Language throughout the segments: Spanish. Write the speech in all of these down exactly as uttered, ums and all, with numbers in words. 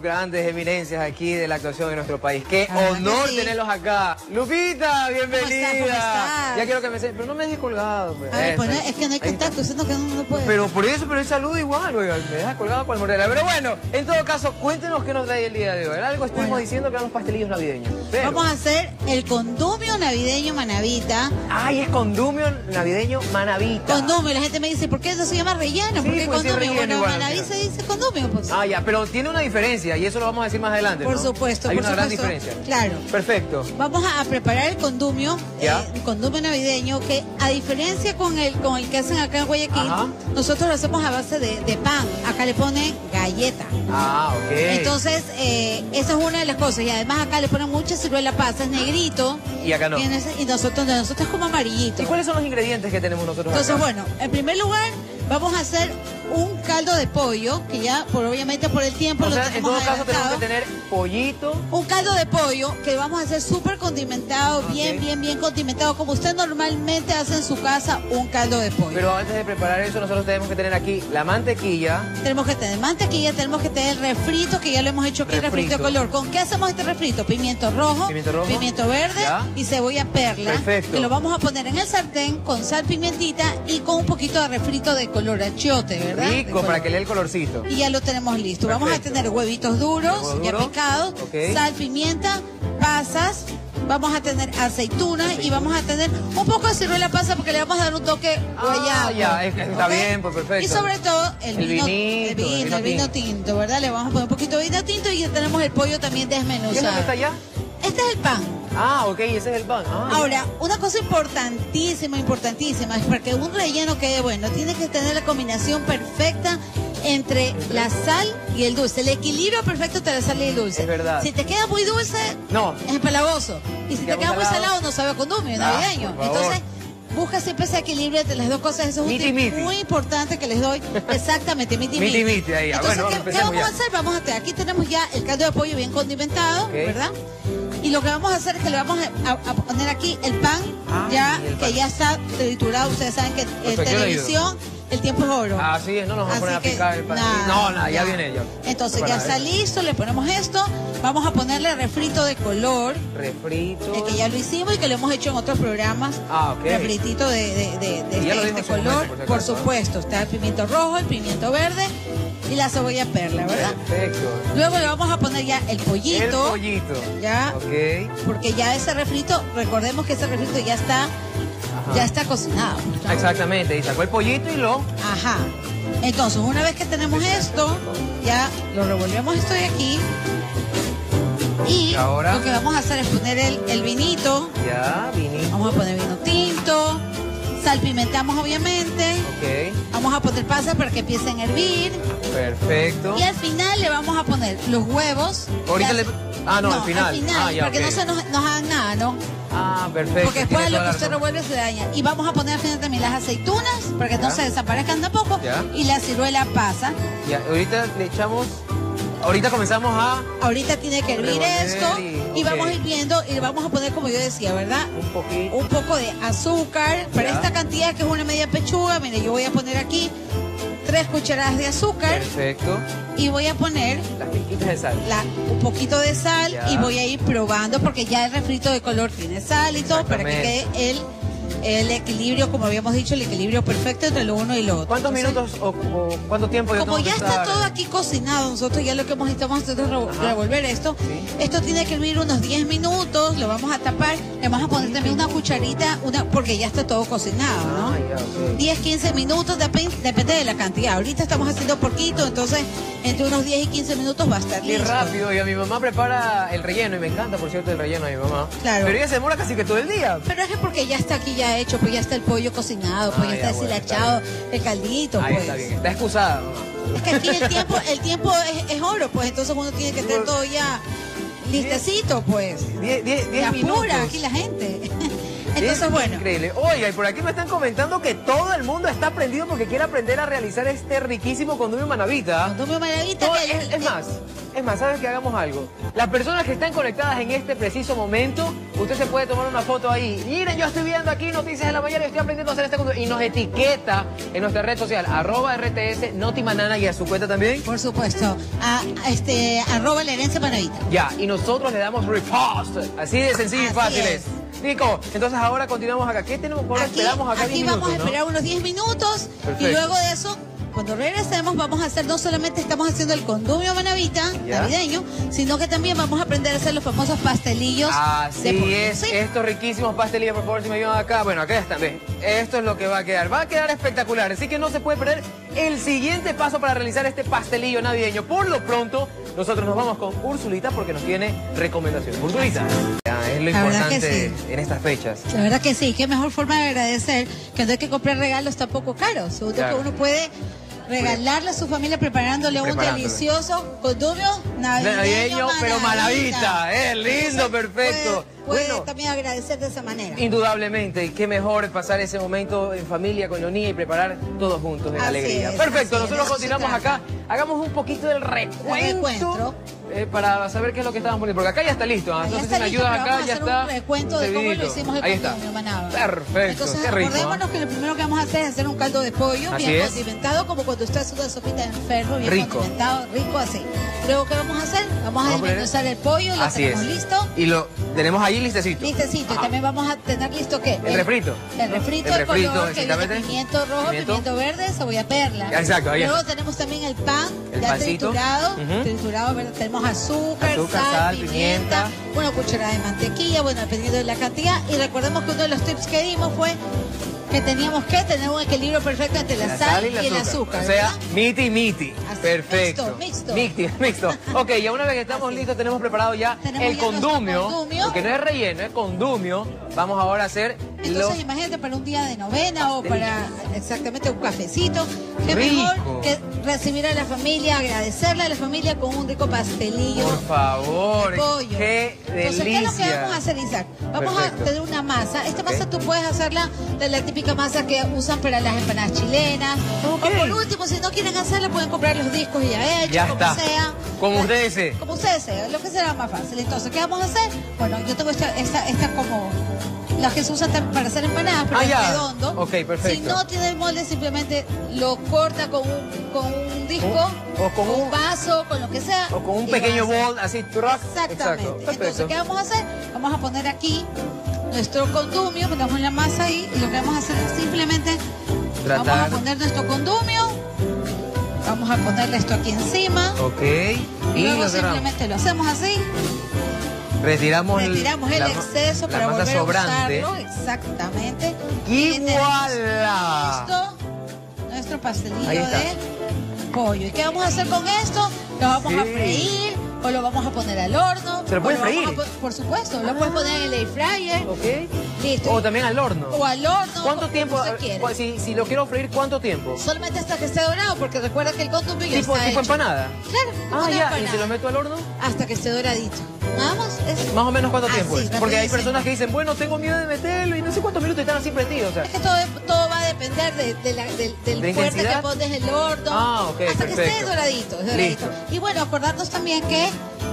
grandes eminencias aquí de la actuación en nuestro país. Qué Ah, honor sí. tenerlos acá. Lupita, bienvenida. ¿Cómo estás? ¿Cómo estás? Ya quiero que me enseñes, pero no me dejes colgado. Pues. A ver, pues no, Eso. es que no hay Ahí está. contacto, siendo que uno no puede. Pero por eso, pero el saludo igual, oiga, me dejas colgado con el morena. Pero bueno, en todo caso, cuéntenos qué nos trae el día de hoy. Algo estuvimos Bueno. diciendo que eran los pastelillos navideños. Pero... Vamos a hacer el condumio navideño Manavita. Ay, es condumio navideño Manavita. Condumio, la gente me dice, ¿por qué eso se llama relleno? Sí, ¿Por qué pues sí, condumio? relleno Bueno, igual, Manaví mira. se dice condumio, pues. Ah, ya, pero tiene una diferencia y eso lo vamos a decir más adelante, Por ¿no? supuesto, Hay por una gran supuesto. diferencia. Claro. Perfecto. Vamos a, a preparar el condumio, Ya. eh, el condumio navideño, que a diferencia con el con el que hacen acá en Guayaquil, Ajá. nosotros lo hacemos a base de, de pan. Acá le ponen galleta. Ah, ok. Entonces, eh, esa es una de las cosas. Y además acá le ponen mucha ciruela pasa, es negrito. Y acá no. Y, en ese- y nosotros, de nosotros es como amarillito. ¿Y cuáles son los ingredientes que tenemos nosotros Entonces, acá? bueno, en primer lugar, vamos a hacer un caldo de pollo, que ya, por obviamente por el tiempo, O lo sea, en tenemos todo caso tenemos adelantado. que tener pollito. Un caldo de pollo que vamos a hacer súper condimentado, Ok. bien, bien, bien condimentado, como usted normalmente hace en su casa un caldo de pollo. Pero antes de preparar eso, nosotros tenemos que tener aquí la mantequilla. Tenemos que tener mantequilla, tenemos que tener refrito, que ya lo hemos hecho aquí, refrito, Refrito. de color. ¿Con qué hacemos este refrito? Pimiento rojo, Pimiento rojo. pimiento verde Ya. y cebolla perla. Perfecto. Que lo vamos a poner en el sartén con sal, pimientita y con un poquito de refrito de color achiote, ¿verdad? De Rico, color. para que le dé el colorcito. Y ya lo tenemos listo. Vamos a Perfecto. tener huevitos duros, Huevo ya duro. picados, Ok. sal, pimienta, pasas. Vamos a tener aceituna y vamos a tener un poco de ciruela pasa porque le vamos a dar un toque guayabo. Ah, ya, es que está ¿ok? bien, pues perfecto. Y sobre todo el, El vino, vinito, el vino, el vino el vino tinto. tinto, ¿verdad? Le vamos a poner un poquito de vino tinto y ya tenemos el pollo también ¿Qué es lo desmenuzado. que está allá? Este es el pan. Ah, ok, ese es el pan. Ah, ya. Ahora, una cosa importantísima, importantísima, es para que un relleno quede bueno, tiene que tener la combinación perfecta entre la sal y el dulce. El equilibrio perfecto entre la sal y el dulce. Es verdad. Si te queda muy dulce, No. es empalagoso. Y si te Queda queda muy salado. salado, no sabe a condumio, Ah, navideño. por favor. Entonces, busca siempre ese equilibrio entre las dos cosas. Eso es un Miti, tip miti. muy importante que les doy. Exactamente, miti, Miti, miti, ahí, ah, Entonces, bueno, ¿qué, empecemos ¿qué vamos ya. a hacer? Vamos a tener, aquí tenemos ya el caldo de pollo bien condimentado, Ok. ¿verdad? Y lo que vamos a hacer es que le vamos a, a- a poner aquí el pan, Ah, ya y el que pan. ya está triturado. Ustedes saben que en Perfecto, yo lo televisión el tiempo es oro. Ah, sí, no nos vamos a poner a Así que, picar el pan. nada, no, nada, ya ya. viene ya. Entonces ya Preparado, está ¿eh? listo, le ponemos esto. Vamos a ponerle refrito de color, Refrito. el que ya lo hicimos y que lo hemos hecho en otros programas. Ah, ok. Refritito de, de, de, de Y ya este, lo dimos este en su momento, color, por si por acaso, ¿no? supuesto. Está el pimiento rojo, el pimiento verde y la cebolla perla, ¿verdad? Perfecto. Luego le vamos a poner ya el pollito. El pollito. Ya. Ok. Porque ya ese refrito, recordemos que ese refrito ya está, Ajá. ya está cocinado. ¿no? Exactamente. Y sacó el pollito y lo... Ajá. Entonces, una vez que tenemos esto, ya lo revolvemos esto de aquí. Y Y ahora- lo que vamos a hacer es poner el, el vinito. Ya, vinito. Vamos a poner vino tinto. Salpimentamos, obviamente. Ok. Vamos a poner pasas para que empiecen a hervir. Perfecto. Y al final le vamos a poner los huevos. Ahorita las- le... Ah, no, al final. Ah, ya, para que ok. no se nos, nos hagan nada, ¿no? Ah, perfecto. Porque después tiene de lo toda que la usted razón. revuelve se daña. Y vamos a poner al final también las aceitunas, para que Ya. no se desaparezcan tampoco. Ya. Y la ciruela pasa. Ya, ahorita le echamos... Ahorita comenzamos a... Ahorita tiene que hervir Revolver esto. y- Y ok. vamos a ir viendo y le vamos a poner, como yo decía, ¿verdad? Un poquito. Un poco de azúcar. Para Ya. esta cantidad, que es una media pechuga, mire, yo voy a poner aquí tres cucharadas de azúcar. Perfecto. Y voy a poner Las piquitas de sal. la- un poquito de sal Ya. y voy a ir probando porque ya el refrito de color tiene sal y todo para que quede Exactamente. el, el equilibrio, como habíamos dicho, el equilibrio perfecto entre lo uno y lo otro. ¿Cuántos Entonces, minutos o, o cuánto tiempo yo como tengo ya que está estar? todo aquí cocinado, nosotros ya lo que hemos estamos nosotros re- Ajá. revolver esto. Sí. Esto tiene que hervir unos diez minutos, lo vamos a tapar, le vamos a poner también una cucharita, una porque ya está todo cocinado, ¿no? Ah, ya, ok. diez, quince minutos, depen- depende de la cantidad. Ahorita estamos haciendo poquito, entonces entre unos diez y quince minutos va a estar Qué listo. rápido, y a mi mamá prepara el relleno, y me encanta, por cierto, el relleno a mi mamá. Claro. Pero ella se demora casi que todo el día. Pero es que porque ya está aquí ya hecho, pues ya está el pollo cocinado, pues Ah, ya ya, está bueno, deshilachado, está el caldito, Ahí pues. está bien, está excusada, mamá. Es que aquí el tiempo, el tiempo es, es oro, pues entonces uno tiene que tener todo ya listecito, pues. Diez, diez, Se diez minutos. apura aquí la gente. Entonces, es bueno. Increíble. Oiga, y por aquí me están comentando que todo el mundo está prendido porque quiere aprender a realizar este riquísimo condumio manavita. Condumio manavita. No, que es, es más, es más, ¿sabes que hagamos algo? Las personas que están conectadas en este preciso momento, usted se puede tomar una foto ahí. Miren, yo estoy viendo aquí Noticias de la Mañana y estoy aprendiendo a hacer este condumio. Y nos etiqueta en nuestra red social, arroba R T S, Notimanana, y a su cuenta también. Por supuesto, a, a este, arroba la herencia manavita. Ya, y nosotros le damos repost. Así de sencillo y fácil es. Nico, entonces ahora continuamos acá. ¿Qué tenemos? Ahora Aquí, esperamos acá aquí diez vamos minutos, a esperar ¿no? unos diez minutos. Perfecto. Y luego de eso, cuando regresemos, vamos a hacer, no solamente estamos haciendo el condumio manavita ¿Ya? navideño, sino que también vamos a aprender a hacer los famosos pastelillos. Así de pollo, es, ¿sí? estos riquísimos pastelillos, por favor, si me ayudan acá. Bueno, acá están, ve. Esto es lo que va a quedar. Va a quedar espectacular, así que no se puede perder el siguiente paso para realizar este pastelillo navideño. Por lo pronto, nosotros nos vamos con Ursulita porque nos tiene recomendaciones. Ursulita, ya, es lo La verdad importante que sí. en estas fechas. La verdad que sí, qué mejor forma de agradecer que no hay que comprar regalos tampoco caros. Seguro Claro. que uno puede regalarle a su familia preparándole un Preparándolo. delicioso condumio navideño, Navideño, pero manavita, eh, lindo, Entonces, perfecto. Puede, puede Bueno, también agradecer de esa manera. indudablemente, qué mejor pasar ese momento en familia con los niños y preparar todos juntos en Así alegría. es, Perfecto, así es, nosotros de eso se continuamos trata. acá. Hagamos un poquito del recuento, recuento. eh, para saber qué es lo que estamos poniendo. Porque acá ya está listo. ¿ah? Ya Entonces, está si me listo, ayudas pero acá, vamos a ya hacer está. un recuento de cómo lo servidito. hicimos el Ahí está. condumio, Manaba. Perfecto, Entonces, qué rico. acordémonos ¿ah? que lo primero que vamos a hacer es hacer un caldo de pollo, Así bien es. condimentado, como cuando usted hace una sopita de enfermo, bien Rico. condimentado, rico así. Luego, ¿qué vamos a hacer? Vamos, Vamos a a poner- desmenuzar el pollo, lo Así es. tenemos listo. Y lo tenemos ahí listecito. Listecito, y Ajá. también vamos a tener listo ¿qué? El refrito. El refrito El de refrito, color, que viene exactamente. pimiento rojo, Pimiento. pimiento, verde, cebolla perla. Exacto, ahí Luego está. tenemos también el pan, El ya pancito. triturado, Ujú. triturado, ¿verdad? Tenemos azúcar, Azúcar, sal, sal, pimienta, pimienta. una cucharada de mantequilla, bueno, dependiendo de la cantidad. Y recordemos que uno de los tips que dimos fue que teníamos que tener un equilibrio perfecto entre la, sal, y el azúcar. O sea, ¿verdad? miti miti. Así, Perfecto. mixto, mixto. Mixti, mixto. Ok, ya una vez que estamos Así. listos, tenemos preparado ya Tenemos el ya nuestro condumio, condumio. porque no es relleno, es condumio. Vamos ahora a hacer Entonces, los... imagínate para un día de novena o Pastelillos. para exactamente un cafecito. Qué Rico. mejor que recibir a la familia, agradecerle a la familia con un rico pastelillo. Por favor, de pollo. qué Entonces, ¿qué es lo que delicia. vamos a hacer, Isaac? Vamos Perfecto. a tener una masa. Esta Ok. masa tú puedes hacerla de la típica masa que usan para las empanadas chilenas. Ok. O por último, si no quieren hacerla, pueden comprar los discos ya hechos, Ya como está. sea. Como La- ustedes deseen. Como ustedes deseen, lo que será más fácil. Entonces, ¿qué vamos a hacer? Bueno, yo tengo esta, esta, esta como... las que se usan tam- para hacer empanadas, pero Ah, es ya. redondo. Ok, perfecto. Si no tiene el molde, simplemente lo corta con un, con un disco, O con un- vaso, con lo que sea. O con un y pequeño va a hacer. bol, así, truck. Exactamente. Exacto, Entonces, perfecto. ¿qué vamos a hacer? Vamos a poner aquí nuestro condumio, ponemos la masa ahí, y lo que vamos a hacer es simplemente Tratar. vamos a poner nuestro condumio, vamos a ponerle esto aquí encima, Ok. y, Y luego lo cerramos. simplemente lo hacemos así. Retiramos, el- Retiramos el la- exceso la para masa volver sobrante. a usarlo. Exactamente. ¡Y tenemos voilà! listo nuestro pastelillo Ahí está. de pollo. ¿Y qué vamos a hacer con esto? Lo vamos a Sí. freír o lo vamos a poner al horno. ¿Se lo puede o vamos freír? a po- por supuesto, lo puedes poner en el air fryer. Ok. Listo. O también al horno. O al horno. ¿Cuánto como tiempo? usted a- quiere. cu- Si, si lo quiero freír, ¿cuánto tiempo? Solamente hasta que esté dorado, porque recuerda que el condumio ya ¿Tipo, está tipo hecho. empanada? Claro, como Ah, una ya. ¿Y empanada. si lo meto al horno? Hasta que esté doradito. Vamos, es... Más o menos cuánto Así, tiempo es. Porque hay rapidísimo. personas que dicen, bueno, tengo miedo de meterlo y no sé cuántos minutos están así prendidos. O sea, Es que todo, todo va a depender de, de la- del, del ¿De fuerte intensidad? que pones el horno. Ah, ok, hasta que esté perfecto. doradito, doradito. Listo. Y bueno, acordarnos también que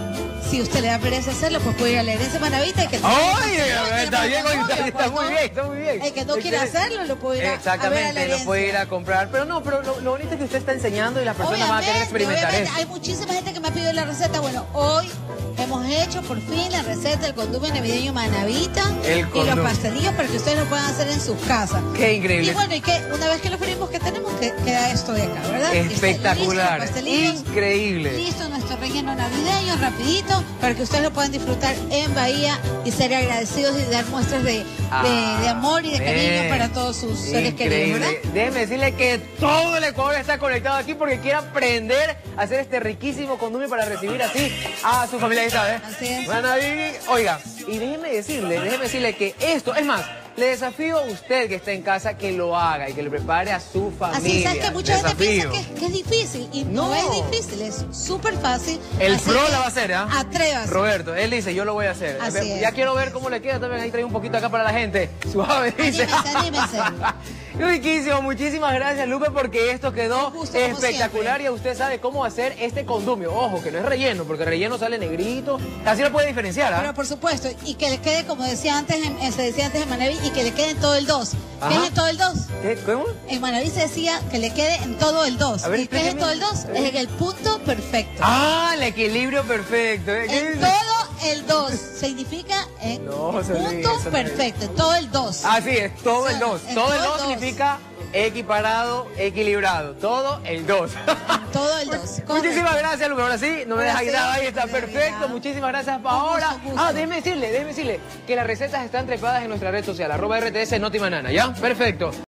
si usted le da pereza hacerlo, pues puede ir a la herencia manavita y que ¡ay! que Está bien, no, está, pues, está no. muy bien, está muy bien. El que no quiera Excelente. hacerlo, lo puede ir a, a ver a la Exactamente, herencia. lo puede ir a comprar. Pero no, pero lo, lo bonito es que usted está enseñando y las personas van a querer Obviamente, experimentar obviamente, eso. hay muchísima gente que me ha pedido la receta. Bueno, hoy hemos hecho por fin la receta del condumio navideño manavita El y los condumio. pastelillos para que ustedes lo puedan hacer en sus casas. Qué Y increíble. bueno, y que una vez que lo freímos, ¿qué tenemos? Que queda esto de acá, ¿verdad? Espectacular, Listo, pastelillos. increíble. Listo nuestro relleno navideño, rapidito, para que ustedes lo puedan disfrutar en Bahía y ser agradecidos y dar muestras de, de- de amor y de cariño Amén. para todos sus seres queridos, Increíble. ¿verdad? Déjeme decirle que todo el Ecuador está conectado aquí porque quiere aprender a hacer este riquísimo condumio para recibir así a su familia, ¿sabes? Así es. Van a vivir. Oiga, y déjeme decirle, déjeme decirle que esto, es más, Le desafío a usted que está en casa que lo haga y que le prepare a su familia. Así, ¿sabes? Que mucha gente Desafío. piensa que, que es difícil y no, No. es difícil, es súper fácil. El Así pro que la va a hacer, ¿ah? Atrévase. Roberto, él dice, yo lo voy a hacer. Así Ve- es. Ya quiero ver cómo le queda también. Ahí trae un poquito acá para la gente. Suave, dice. Anímese, anímese. Riquísimo, muchísimas gracias, Lupe, porque esto quedó Un gusto, como espectacular siempre. y usted sabe cómo hacer este condumio. Ojo, que no es relleno, porque el relleno sale negrito. Así lo puede diferenciar, ¿ah? Pero por supuesto, y que le quede, como decía antes, en- eh, se decía antes en Manaví, y que le quede en todo el dos. ¿Qué Ajá. es en todo el dos? ¿Qué? ¿Cómo? En Manaví se decía que le quede en todo el dos. A ver, ¿Y qué es en explíqueme. todo el dos? A ver. Es en el punto perfecto. Ah, el equilibrio perfecto. ¿eh? ¿Qué En dice? todo el dos. Significa en No, se olvide, punto eso no es. perfecto, en todo el dos. Así es, todo el dos. En Todo el todo el dos dos. significa equiparado, equilibrado. Todo el dos. Todo el dos. Muchísimas gracias, Lupe. Ahora sí, no me Ahora dejas sí, nada, ahí está de perfecto. verdad. Muchísimas gracias, Un Paola. gusto, un gusto. Ah, déjeme decirle, déjeme decirle que las recetas están trepadas en nuestra red social, arroba R T S Notimanana, ¿ya? Perfecto.